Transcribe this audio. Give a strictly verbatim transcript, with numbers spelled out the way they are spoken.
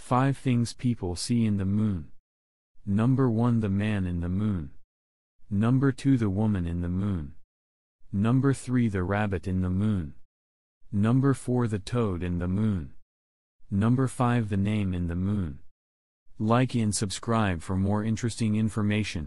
five things people see in the moon. Number one, the man in the moon. Number two, the woman in the moon. Number three, the rabbit in the moon. Number four, the toad in the moon. Number five, the name in the moon. Like and subscribe for more interesting information.